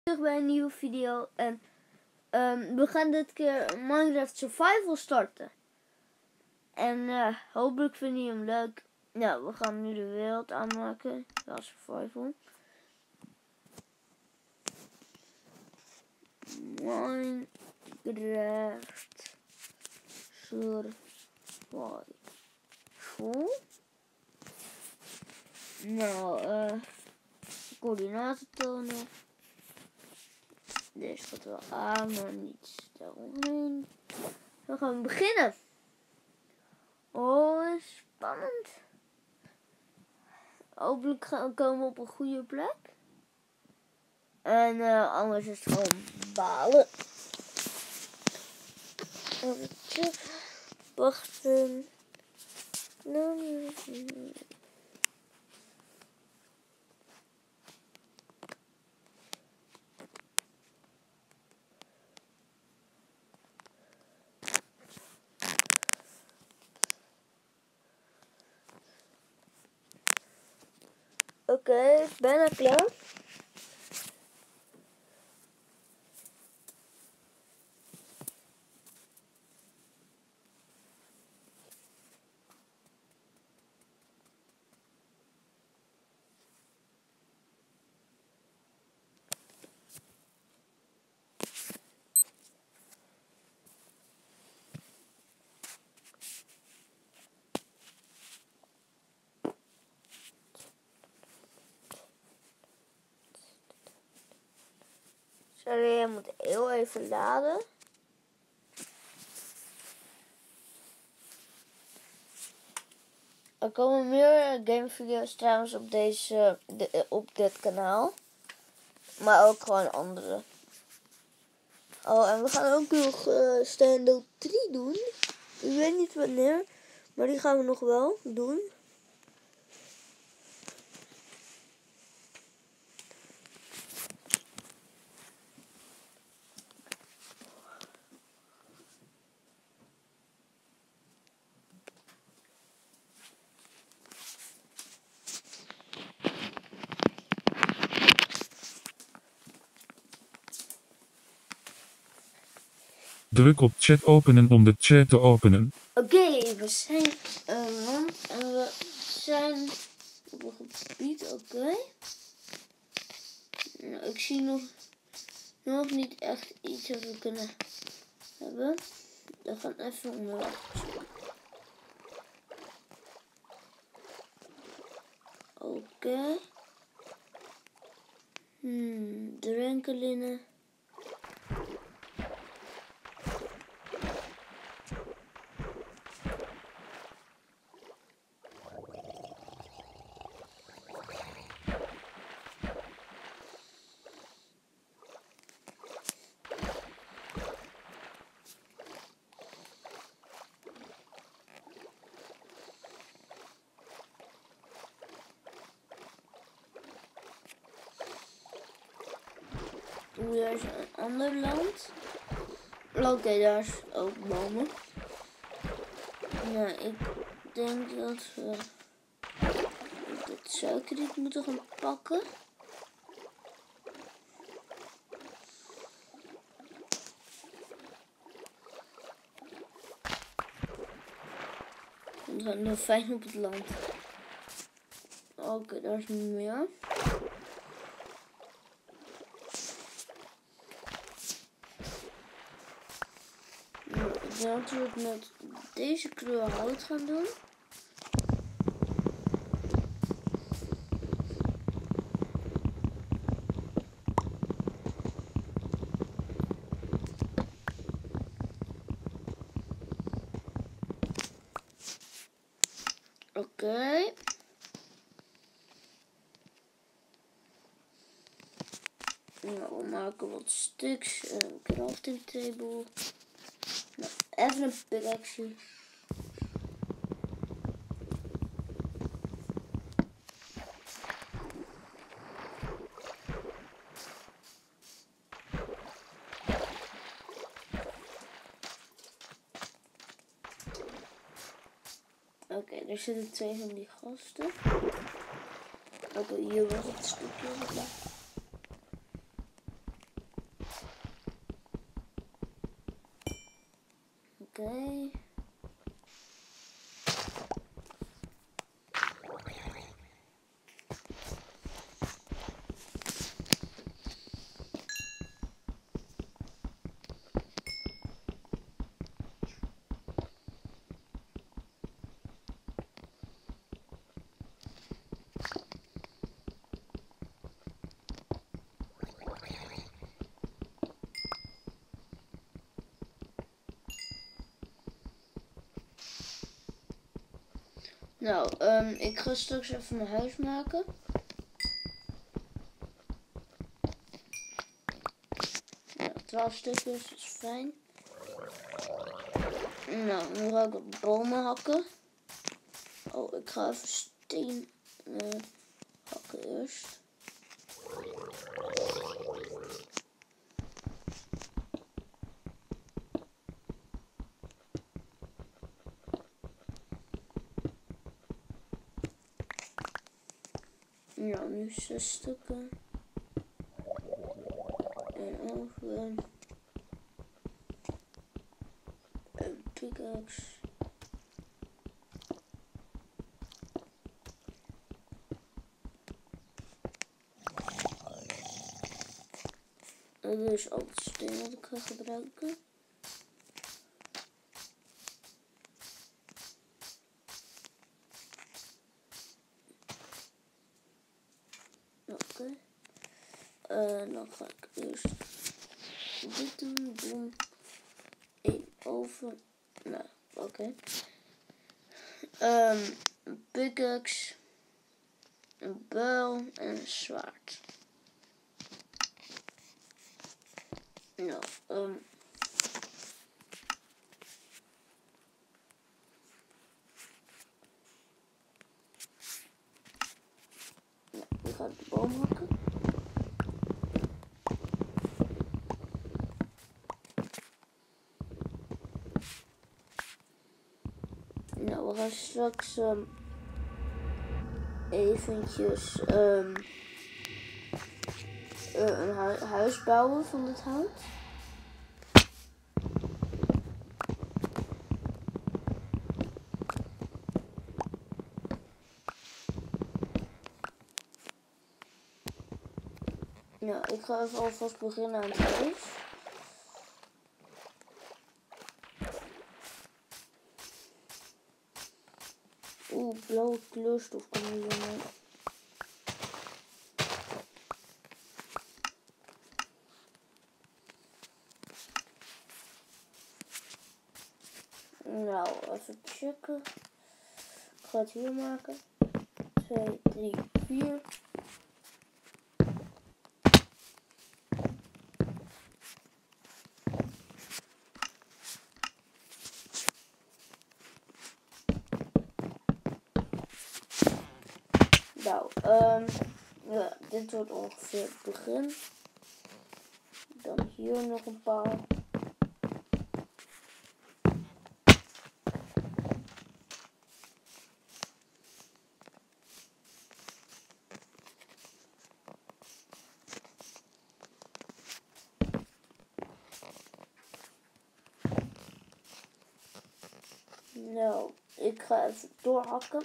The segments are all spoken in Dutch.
Terug bij een nieuwe video en we gaan dit keer Minecraft Survival starten. En hopelijk vinden jullie hem leuk. Nou, we gaan nu de wereld aanmaken. Ja, Survival. Minecraft Survival. Nou, coördinaten tonen. Deze gaat wel aan, maar niet daaromheen. Dan gaan we beginnen. Oh, spannend. Hopelijk komen we op een goede plek. En anders is het gewoon balen. Even wachten. Oké, bijna klaar. Sorry, je moet heel even laden. Er komen meer gamevideo's trouwens op dit kanaal. Maar ook gewoon andere. Oh, en we gaan ook nog Stand 3 doen. Ik weet niet wanneer, maar die gaan we nog wel doen. Druk op chat openen om de chat te openen. Oké, we zijn en we zijn op een gebied, oké. Nou, ik zie nog niet echt iets wat we kunnen hebben. We gaan even onderweg. Oké. Drenkelingen. Hier is een ander land. Oké, daar is ook bomen. Nou, ik denk dat we dit suikerriet moeten gaan pakken. We gaan nu fijn op het land. Oké, daar is meer. Ik denk dat we het met deze kleur hout gaan doen. Oké. Nou, we maken wat stuks. Een crafting table. Nou, even een pickaxe. Oké, er zitten 2 van die gasten. Oké, hier was het stukje. Oké. Nou, ik ga straks even mijn huis maken. Nou, 12 stukjes, is fijn. Nou, nu ga ik wat bomen hakken. Oh, ik ga even steen hakken eerst. Nou, nu 6 stukken. En over. Een pickaxe. Dat is al het steen wat ik ga gebruiken. Oké. Dan ga ik eerst dit doen. 1 oven. Nou, oké. Een pickaxe. Een bijl en een zwaard. Nou, ik ga de boom hakken. Nou, we gaan straks eventjes een huis bouwen van dit hout. Nou, ik ga even alvast beginnen aan het huis. Oeh, blauwe kleurstof kan hier mee. Nou, even checken. Ik ga het hier maken. 2, 3, 4. Nou, ja, dit wordt ongeveer het begin. Dan hier nog een paal. Nou, ik ga even doorhakken.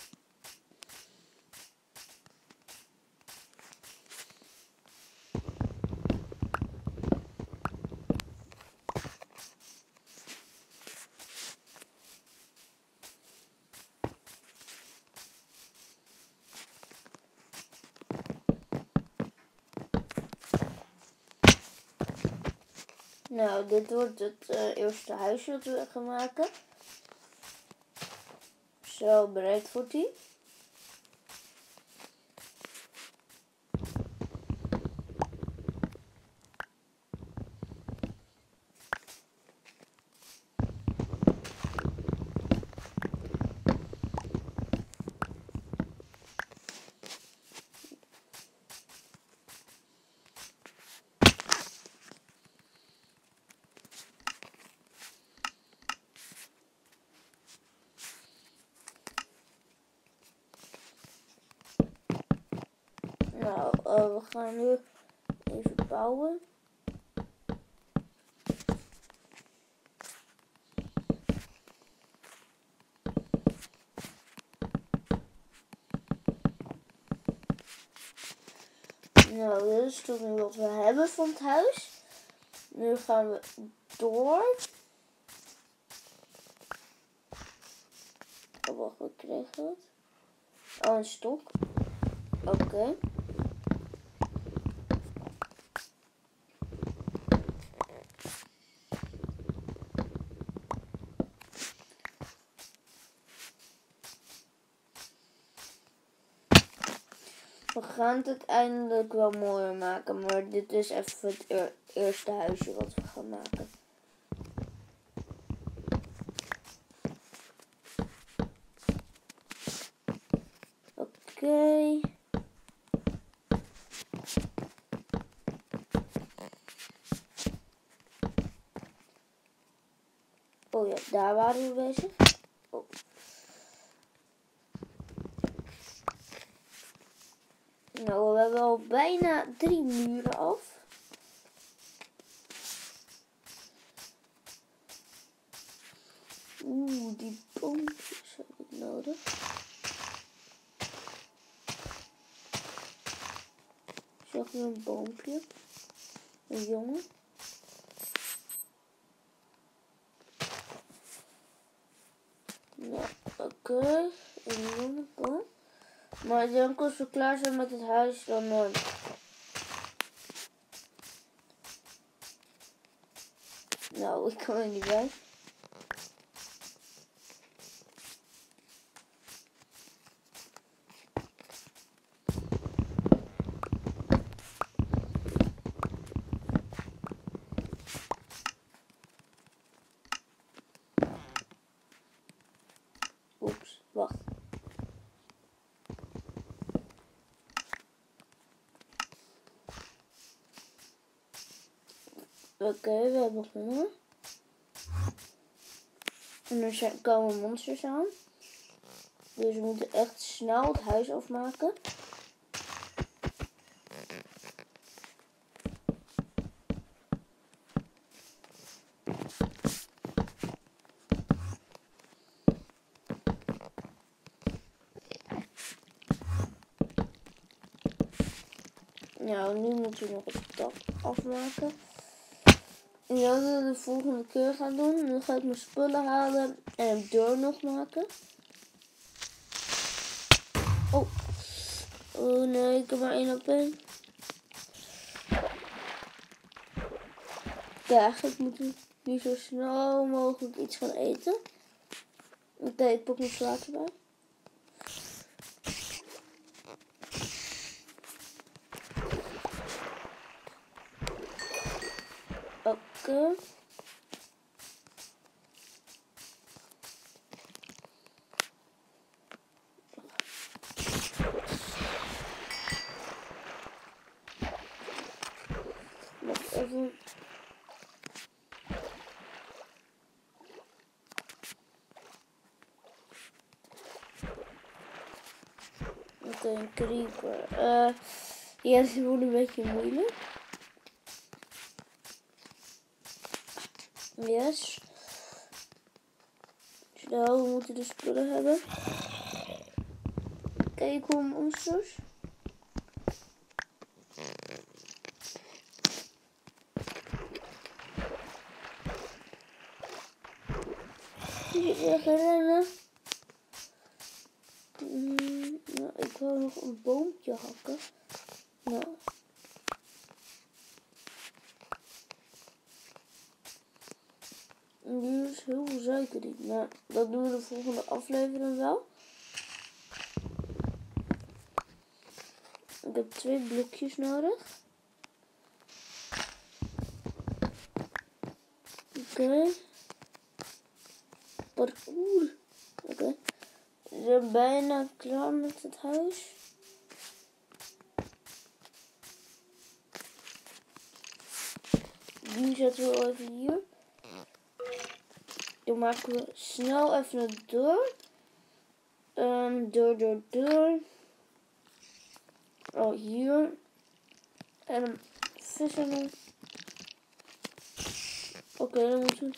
Nou, dit wordt het eerste huisje dat we gaan maken. Zo, bereid voor die. Nou, we gaan nu even bouwen. Nou, dit is toch nu wat we hebben van het huis. Nu gaan we door. Oh, wacht, wat kreeg dat? Oh, een stok. Oké. We gaan het uiteindelijk wel mooier maken, maar dit is even het eerste huisje wat we gaan maken. Oké. Oh ja, daar waren we bezig. Oh. Nou, we hebben al bijna 3 muren af. Die boompjes heb ik nodig. Zag je een boompje? Een jongen. Nou, oké. Een jongen boom. Maar ik denk als we klaar zijn met het huis, dan... Nou, ik kan er niet bij. Oeps, wacht. Oké, we hebben honger. En er komen monsters aan. Dus we moeten echt snel het huis afmaken. Nou, nu moeten we nog het dak afmaken. En dat we de volgende keer gaan doen. Nu ga ik mijn spullen halen en een deur nog maken. Oh. Oh nee, ik heb maar 1 HP. Ja, eigenlijk moet ik nu zo snel mogelijk iets gaan eten. Oké, ik pak mijn slaap erbij. Oké. Nog even. Oké, een creeper. Ja, dit wordt een beetje moeilijk. Yes. Zo, we moeten de spullen hebben. Kijk hoe monsters. Hier rennen. Nou, ik wil nog een boompje hakken. Nou. Hier is heel veel suiker in. Nou, dat doen we de volgende aflevering wel. Ik heb 2 blokjes nodig. Oké. Parcours. Oké. We zijn bijna klaar met het huis. Die zetten we even hier. Dan maken we snel even een deur. Deur. Oh, hier. En een vissenmand. Oké, dan moeten we...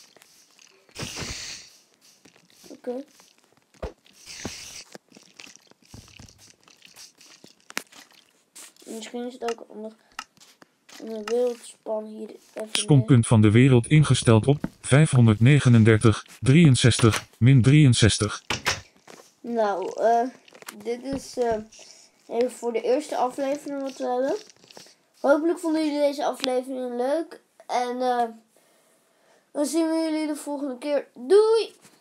Oké. Misschien is het ook onder de wereldspan hier even. Spanpunt van de wereld ingesteld op 539, 63, min 63. Nou, dit is even voor de eerste aflevering wat we hebben. Hopelijk vonden jullie deze aflevering leuk. En dan zien we jullie de volgende keer. Doei!